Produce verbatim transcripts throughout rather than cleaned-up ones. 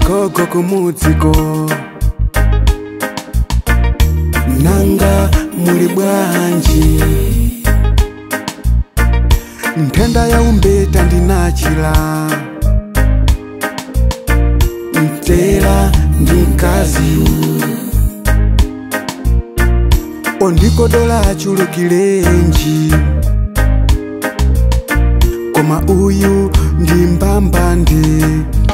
Koko kumudziko nanga muli bwanji ntenda ya umbeta ndinachila mtela ndikazi ondikodola chulukilenji koma uyu ndimbambande.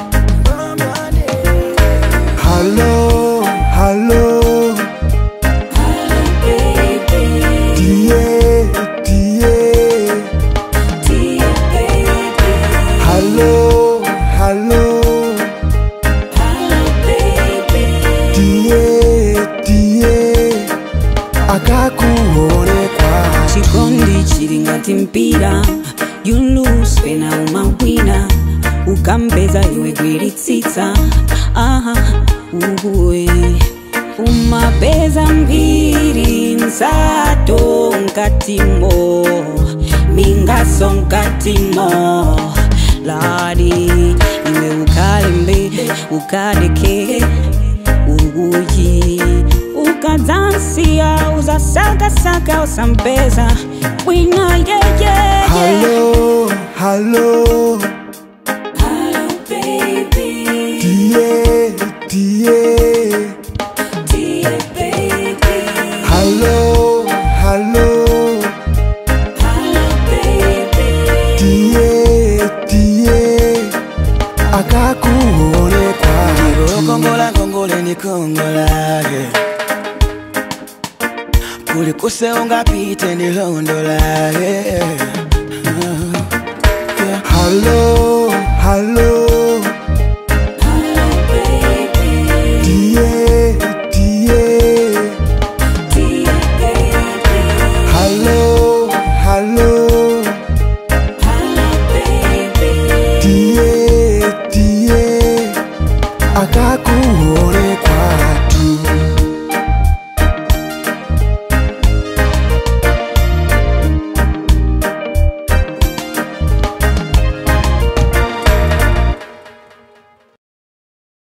Hello, hello, hello baby. Tiye, Tiye, Tiye baby. Hello, hello, hello baby. Tiye, Tiye, akakuone kwa chikondi chili ngati mpira, you lose pena umawina, ukambeza iwe gwiritsitsa. Aha, uwe umabeza mbiri nsato nkatimo mingaso nkatimo ladi iwe ukalembe ukadeke uguji ukadzansia uzasakasaka usampeza wina yeye. Hello, hello, hello baby. Tiye, Tiye, Tiye baby. hello, hello, hello baby. Tiye, Tiye, akakuone kwa kongola kongole ni kongola kuli kuse ungapite ni londola. Hello.